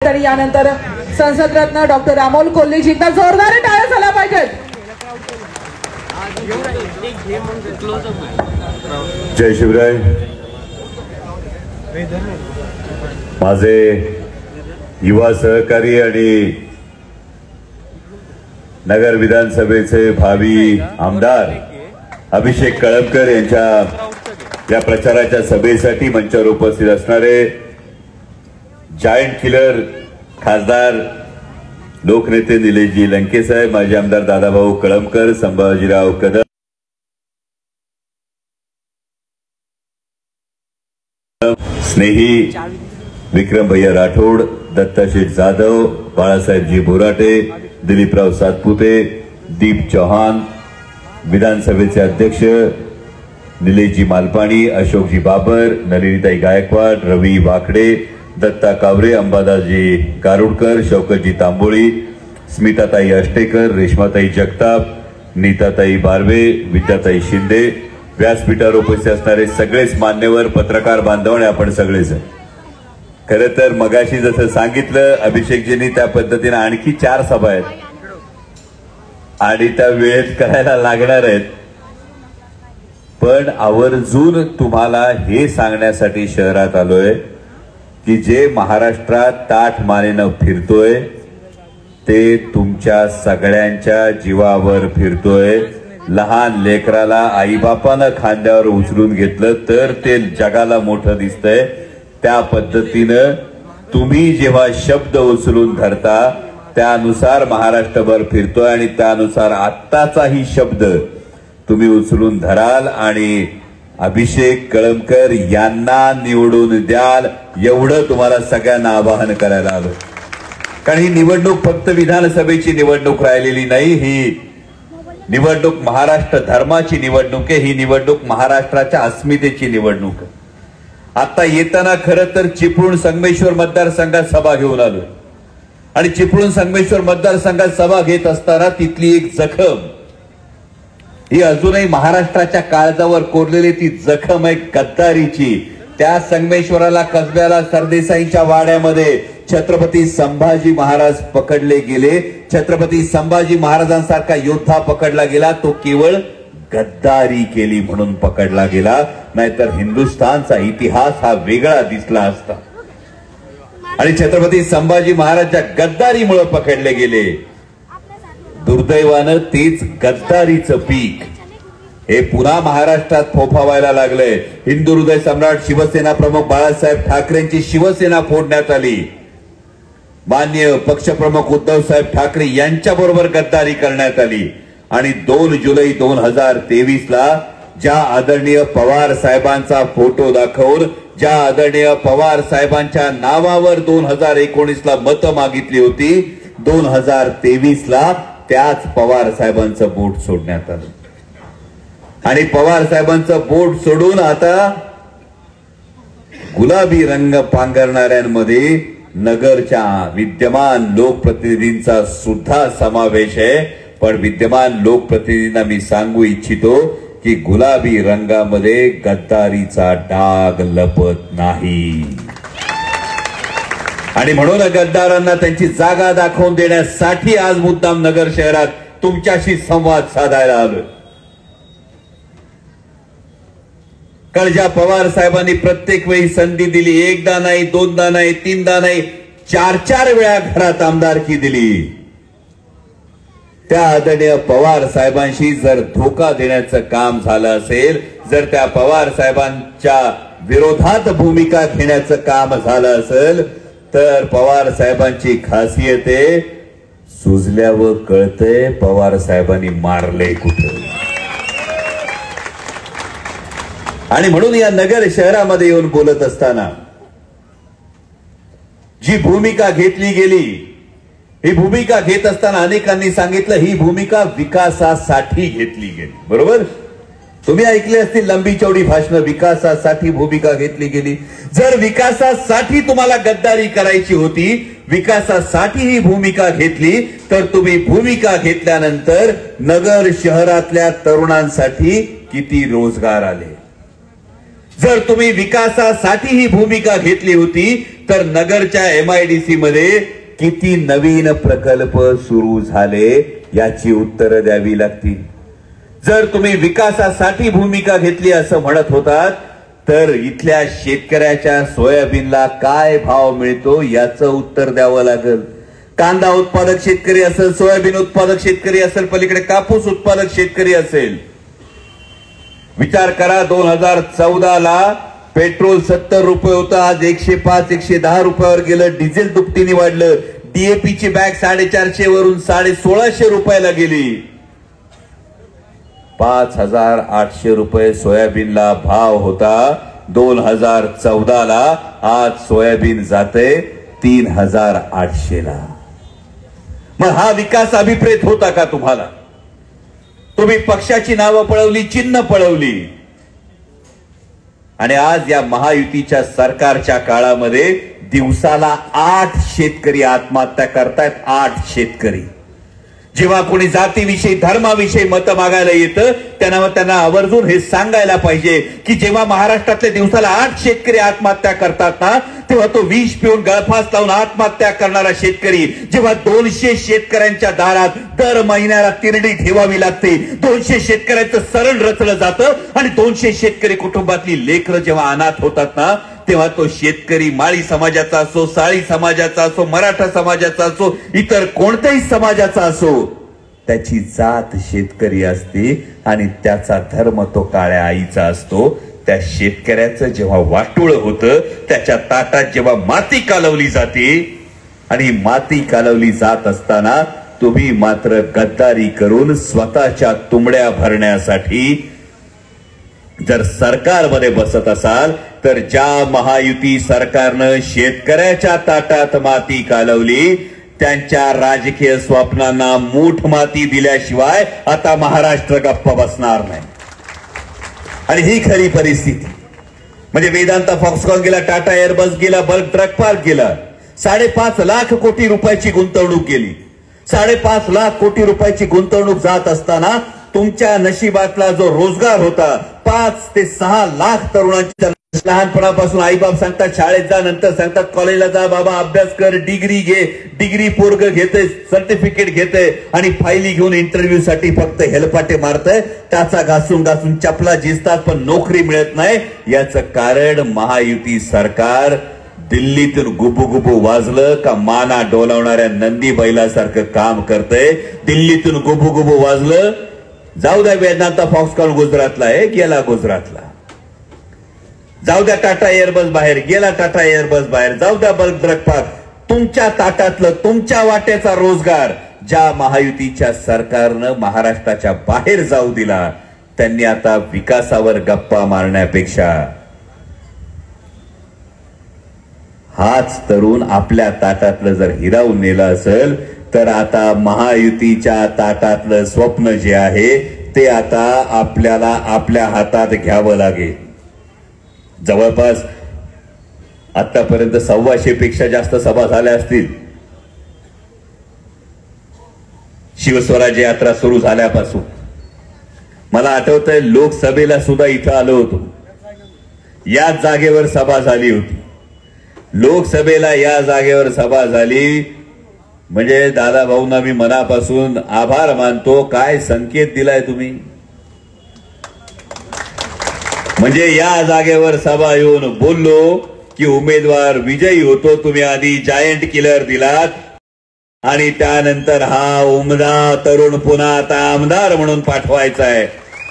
आणि यानंतर संसद रत्न डॉक्टर अमोल कोल्हेजींना जोरदार टाळ्या झाल्या पाहिजेत. जय शिवराय. माझे युवा सहकारी आणि नगर विधानसभेचे भावी आमदार अभिषेक कळमकर यांच्या या प्रचाराच्या सभेसाठी मंचावर उपस्थित असणारे जायंट किलर खासदार लोकनेते निलेशजी लंके साहेब, माजी आमदार दादाभाऊ कळमकर, संभाजीराव कदम, स्नेही विक्रम भैया राठोड, दत्ताशेठ जाधव, बाळासाहेबजी बोराटे, दिलीपराव सातपुते, दीप चौहान, विधानसभेचे अध्यक्ष निलेशजी मालपाणी, अशोकजी बाबर, नलिनीताई गायकवाड, रवी वाकडे, दत्ता कावरे, अंबादासजी कारुडकर, शौकतजी तांबोळी, स्मिताताई अष्टेकर, रेश्माताई जगताप, नीताताई बारवे, विद्याताई शिंदे, व्यासपीठावर उपस्थित असणारे सगळेच मान्यवर, पत्रकार बांधव आणि आपण सगळेच. खरं तर मगाशी जसं सांगितलं अभिषेकजींनी त्या पद्धतीने आणखी 4 सभा आहेत आणि त्या वेळेत करायला लागणार आहेत. पण आवर्जून तुम्हाला हे सांगण्यासाठी शहरात आलोय की जे महाराष्ट्रात ताठ मानेनं फिरतोय ते तुमच्या सगळ्यांच्या जीवावर फिरतोय. लहान लेकराला आईबापानं खांद्यावर उचलून घेतलं तर ते जगाला मोठं दिसतंय. त्या पद्धतीनं तुम्ही जेव्हा शब्द उचलून धरता त्यानुसार महाराष्ट्रभर फिरतोय आणि त्यानुसार आत्ताचाही शब्द तुम्ही उचलून धराल आणि अभिषेक कळमकर यांना निवडून द्याल एवढं तुम्हाला सगळ्यांना आवाहन करायला आलो. कारण ही निवडणूक फक्त विधानसभेची निवडणूक राहिलेली नाही, ही निवडणूक महाराष्ट्र धर्माची निवडणूक आहे. ही निवडणूक महाराष्ट्राच्या अस्मितेची निवडणूक आहे. आता येताना खरं तर चिपळूण संगमेश्वर मतदारसंघात सभा घेऊन आलो आणि चिपळूण संगमेश्वर मतदारसंघात सभा घेत असताना तिथली एक जखम ही अजूनही महाराष्ट्राच्या काळजावर कोरलेली ती जखम आहे गद्दारीची. त्या संगमेश्वराला कसब्याला सरदेसाईंच्या वाड्यामध्ये छत्रपती संभाजी महाराज पकडले गेले. छत्रपती संभाजी महाराजांसारखा योद्धा पकडला गेला, तो केवळ गद्दारी केली म्हणून पकडला गेला, नाहीतर हिंदुस्थानचा इतिहास हा वेगळा दिसला असता. आणि छत्रपती संभाजी महाराज ज्या गद्दारीमुळे पकडले गेले, दुर्दैवानं तेच गद्दारीचं पीक हे पुन्हा महाराष्ट्रात फोफावायला लागलंय. हिंदू हृदय सम्राट शिवसेना प्रमुख बाळासाहेब ठाकरेंची शिवसेना फोडण्यात आली. माननीय पक्षप्रमुख उद्धव साहेब ठाकरे यांच्याबरोबर गद्दारी करण्यात आली आणि 2 जुलै 2023 ला ज्या आदरणीय पवार साहेबांचा फोटो दाखवून ज्या आदरणीय पवार साहेबांच्या नावावर 2019 ला मतं मागितली होती, 2023 ला त्याच पवार साहेबांचं बोट सोडण्यात आलं आणि पवार साहेबांचं बोट सोडून आता गुलाबी रंग पांघरणाऱ्यांमध्ये नगरच्या विद्यमान लोकप्रतिनिधींचा सुद्धा समावेश आहे. पण विद्यमान लोकप्रतिनिधींना मी सांगू इच्छितो की गुलाबी रंगामध्ये गद्दारीचा डाग लपत नाही आणि म्हणून गद्दारांना त्यांची जागा दाखवून देण्यासाठी आज मुद्दाम नगर शहरात तुमच्याशी संवाद साधायला आलो. कारण ज्या पवार साहेबांनी प्रत्येक वेळी संधी दिली, एकदा नाही, दोनदा नाही, तीनदा नाही, 4 वेळा घरात आमदारकी दिली, त्या आदरणीय पवार साहेबांशी जर धोका देण्याचं काम झालं असेल, जर त्या पवार साहेबांच्या विरोधात भूमिका घेण्याचं काम झालं असेल, तर पवार साहेबांची खासियत आहे सुजल्यावर कळतंय पवार साहेबांनी मारले कुठे. आणि म्हणून या नगर शहरामध्ये येऊन बोलत असताना जी भूमिका घेतली गेली, ही भूमिका घेत असताना अनेकांनी सांगितलं ही भूमिका विकासासाठी घेतली गेली. बरोबर, तुम्ही ऐकले असतील लंबी चौडी भाषणं, विकासासाठी भूमिका घेतली गेली. जर विकासासाठी तुम्हाला गद्दारी करायची होती, विकासासाठी ही भूमिका घेतली, तर तुम्ही भूमिका घेतल्यानंतर नगर शहरातल्या तरुणांसाठी किती रोजगार आले. जर तुम्ही विकासासाठी ही भूमिका घेतली होती तर नगरच्या MIDC मध्ये किती नवीन प्रकल्प सुरू झाले याची उत्तरं द्यावी लागतील. जर तुम्ही विकासासाठी भूमिका घेतली असं म्हणत होतात तर इथल्या शेतकऱ्याच्या सोयाबीनला काय भाव मिळतो याचं उत्तर द्यावं लागेल. कांदा उत्पादक शेतकरी असेल, सोयाबीन उत्पादक शेतकरी असेल, पलीकडे कापूस उत्पादक शेतकरी असेल. विचार करा, 2014ला पेट्रोल 70 रुपये होतं, आज 105-110 रुपयावर गेलं. डिझेल दुपटीने वाढलं. DAP ची बॅग 450 वरून 1650 रुपयाला गेली. 5800 रुपये सोयाबीनला भाव होता 2014ला. आज सोयाबीन जाते 3800 ला. मग हा विकास अभिप्रेत होता का तुम्हाला? तुम्ही पक्षाची नावं पळवली, चिन्ह पळवली. आणि आज या महायुतीच्या सरकारच्या काळामध्ये दिवसाला 8 शेतकरी आत्महत्या करतायत. 8 शेतकरी. जेव्हा कोणी जातीविषयी, धर्माविषयी मतं मागायला येतं त्यांना आवर्जून हे सांगायला पाहिजे की जेव्हा महाराष्ट्रातले दिवसाला 8 शेतकरी आत्महत्या करतात ना, तेव्हा तो विष पिऊन गळफास लावून आत्महत्या करणारा शेतकरी, जेव्हा 200 शेतकऱ्यांच्या दारात दर महिन्याला तिरडी ठेवावी लागते, 200 शेतकऱ्यांचं सरण रचलं जातं आणि 200 शेतकरी कुटुंबातली लेकरं जेव्हा अनाथ होतात ना, तेव्हा तो शेतकरी माळी समाजाचा असो, साळी समाजाचा असो, मराठा समाजाचा असो, इतर कोणत्याही समाजाचा असो, त्याची जात शेतकरी असते आणि त्याचा धर्म तो काळ्या आईचा असतो. त्या शेतकऱ्याचं जेव्हा वाटोळ होतं, त्याच्या ताटात जेव्हा माती कालवली जाते आणि माती कालवली जात असताना तुम्ही मात्र गद्दारी करून स्वतःच्या तुंबड्या भरण्यासाठी जर सरकारमध्ये बसत असाल तर ज्या महायुती सरकारनं शेतकऱ्याच्या ताटात माती कालवली त्यांच्या राजकीय स्वप्नांना मूठ माती दिल्याशिवाय आता महाराष्ट्र गप्प बसणार नाही. आणि ही खरी परिस्थिती. म्हणजे वेदांता फॉक्सकॉन गेला, टाटा एअरबस गेला, बल्क ट्रक पार्क गेला. 5.5 लाख कोटी रुपयाची गुंतवणूक केली. 5.5 लाख कोटी रुपयाची गुंतवणूक जात असताना तुमच्या नशिबातला जो रोजगार होता 5 ते 6 लाख तरुणांच्या लहानपणापासून आईबाप सांगतात शाळेत जा, नंतर सांगतात कॉलेजला जा, बाबा अभ्यास कर, डिग्री घे. डिग्री पोरग घेते, सर्टिफिकेट घेते आणि फायली घेऊन इंटरव्ह्यू साठी फक्त हेलपाटे मारतय. त्याचा घासून घासून चपला झिजतात पण नोकरी मिळत नाही. याचं कारण महायुती सरकार दिल्लीतून गुबुगुबू वाजलं का माना डोलावणाऱ्या नंदी बैलासारखं काम करतंय. दिल्लीतून गुबुगुबू वाजलं, जाऊ द्या वेदांता फॉक्सकॉन गुजरातला आहे, गेला गुजरातला. जाऊ द्या टाटा एअरबस बाहेर, गेला टाटा एअरबस बाहेर. जाऊ द्या बल्क ट्रक पार्क. तुमच्या ताटातलं, तुमच्या वाट्याचा रोजगार ज्या महायुतीच्या सरकारनं महाराष्ट्राच्या बाहेर जाऊ दिला, त्यांनी आता विकासावर गप्पा मारण्यापेक्षा हाच तरुण आपल्या ताटातलं जर हिरावून नेलं असेल तर आता महायुतीच्या ताटातलं स्वप्न जे आहे ते आता आपल्याला आपल्या हातात घ्यावं लागेल. जवळपास आतापर्यंत 125 पेक्षा जास्त सभा झाल्या असतील. शिवस्वराज्य यात्रा सुरू झाल्यापासून मला आठवतंय लोकसभेला सुद्धा इथं आलो होतो. याच जागेवर सभा झाली होती. लोकसभेला या जागेवर सभा झाली म्हणजे दादा भाऊंना मी मनापासून आभार मानतो. काय संकेत दिलाय तुम्ही. म्हणजे या जागेवर सभा येऊन बोललो की उमेदवार विजयी होतो. तुम्ही आधी जायंट किलर दिलात आणि त्यानंतर हा उमदा तरुण पुन्हा आता आमदार म्हणून पाठवायचा आहे.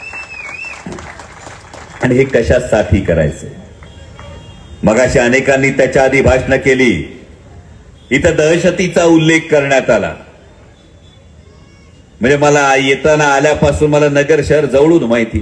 आणि हे कशासाठी करायचंय. मगाशी अनेकांनी त्याच्या आधी भाषणं केली. इथं दहशतीचा उल्लेख करण्यात आला. म्हणजे मला येताना आल्यापासून मला नगर शहर जवळून माहिती,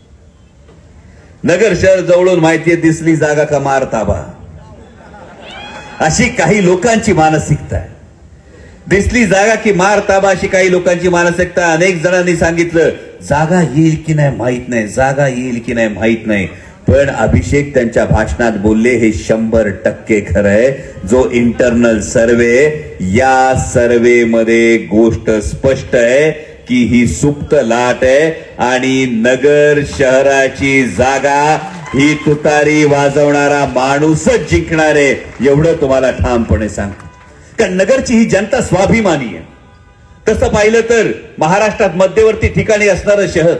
नगर शहर जवळून माहितीये. दिसली जागा का मार ताबा, अशी काही लोकांची मानसिकता आहे. दिसली जागा की मार ताबा अशी काही लोकांची मानसिकता. अनेक जणांनी सांगितलं जागा येईल की नाही माहित नाही, जागा येईल की नाही माहित नाही. पण अभिषेक त्यांच्या भाषणात बोलले हे 100% खरं आहे. जो इंटरनल सर्वे, या सर्वे मध्ये गोष्ट स्पष्ट आहे की ही सुप्त लाट आहे आणि नगर शहराची जागा ही तुतारी वाजवणारा माणूसच जिंकणार आहे, एवढं तुम्हाला ठामपणे सांगतो. कारण नगरची ही जनता स्वाभिमानी आहे. तसं पाहिलं तर महाराष्ट्रात मध्यवर्ती ठिकाणी असणारं शहर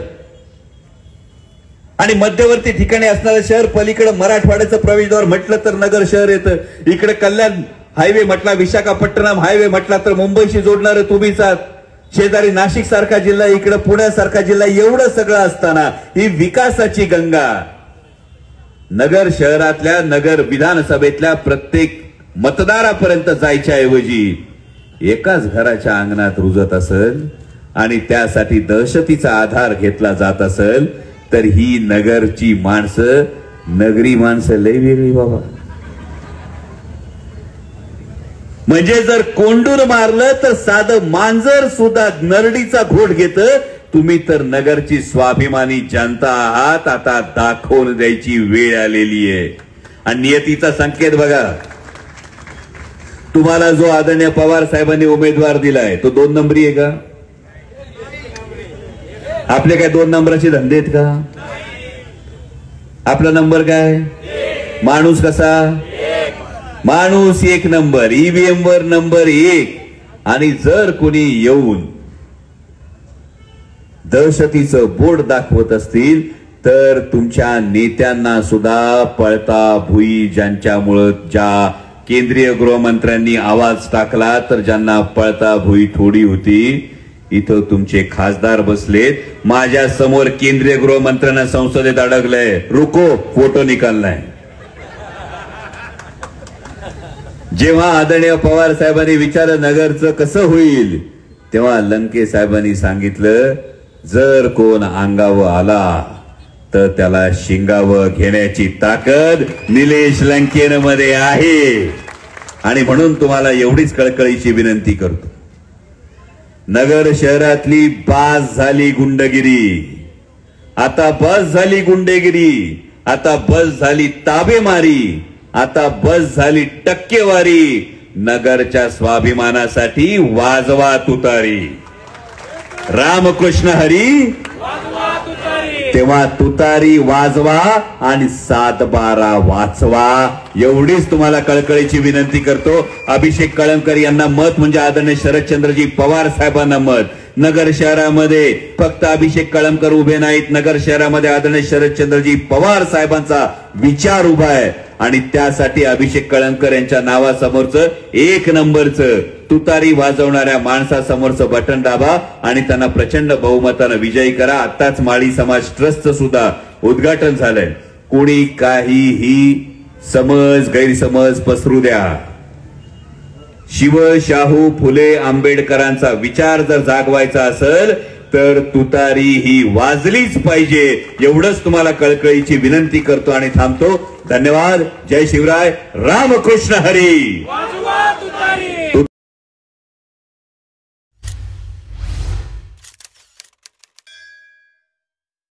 आणि मध्यवर्ती ठिकाणी असणारं शहर, पलीकडे मराठवाड्याचं प्रवेशद्वार म्हटलं तर नगर शहर येतं. इकडे कल्याण हायवे म्हटला, विशाखापट्टणम हायवे म्हटला तर मुंबईशी जोडणारं तुम्हीच आहात. शेजारी नाशिक सारखा जिल्हा, इकडे पुण्यासारखा जिल्हा, एवढं सगळं असताना ही विकासाची गंगा नगर शहरातल्या, नगर विधानसभेतल्या प्रत्येक मतदारापर्यंत जायच्या ऐवजी एकाच घराच्या अंगणात रुजत असेल आणि त्यासाठी दहशतीचा आधार घेतला जात असेल, तर ही नगरची माणसं, नगरी माणसं लय वेगळी बाबा. म्हणजे जर कोंडून मारलं तर साधं मांजर सुद्धा नरडीचा घोट घेतं. तुम्ही तर नगरची स्वाभिमानी जनता आहात. आता दाखवून द्यायची वेळ आलेली आहे. आणि नियतीचा संकेत बघा, तुम्हाला जो आदरणीय पवार साहेबांनी उमेदवार दिलाय तो 2 नंबरी आहे का? आपले काय 2 नंबराचे धंदे आहेत का? आपला नंबर काय? माणूस कसा? माणूस 1 नंबर, ईव्हीएम वर नंबर 1. आणि जर कोणी येऊन दहशतीचं बोर्ड दाखवत असतील तर तुमच्या नेत्यांना सुद्धा पळता भुई, ज्यांच्यामुळे ज्या केंद्रीय गृहमंत्र्यांनी आवाज टाकला तर ज्यांना पळता भुई थोडी होती, इथं तुमचे खासदार बसलेत. माझ्या समोर केंद्रीय गृहमंत्र्यांना संसदेत अडकलंय, रुको फोटो निकाललाय. जेव्हा आदरणीय पवार साहेबांनी विचारलं नगरचं कसं होईल, तेव्हा लंके साहेबांनी सांगितलं, जर कोण अंगावर आला तर त्याला शिंगावर घेण्याची ताकद निलेश लंकेमध्ये आहे. आणि म्हणून तुम्हाला एवढीच कळकळीची विनंती करतो, नगर शहरातली बास झाली गुंडगिरी, आता बस झाली गुंडेगिरी, आता बस झाली ताबेमारी, आता बस झाली टक्केवारी. नगरच्या स्वाभिमानासाठी वाजवा तुतारी. रामकृष्ण हरी. तेव्हा तुतारी वाजवा आणि 7-12 वाचवा. एवढीच तुम्हाला कळकळीची विनंती करतो. अभिषेक कळमकर यांना मत म्हणजे आदरणीय शरदचंद्रजी पवार साहेबांना मत. नगर शहरामध्ये फक्त अभिषेक कळमकर उभे नाहीत, नगर शहरामध्ये आदरणीय शरदचंद्रजी पवार साहेबांचा विचार उभा आहे. आणि त्यासाठी अभिषेक कळमकर यांच्या नावासमोरचं 1 नंबरचं तुतारी वाजवणाऱ्या माणसासमोरचं बटन दाबा आणि त्यांना प्रचंड बहुमतानं विजयी करा. आताच माळी समाज ट्रस्टचं सुद्धा उद्घाटन झालंय. कोणी काहीही समज गैरसमज पसरू द्या, शिव शाहू फुले आंबेडकरांचा विचार जर जागवायचा असेल तर तुतारी ही वाजलीच पाहिजे. एवढंच तुम्हाला कळकळीची विनंती करतो आणि थांबतो. धन्यवाद. जय शिवराय. रामकृष्ण हरी. वाजवा तुतारी.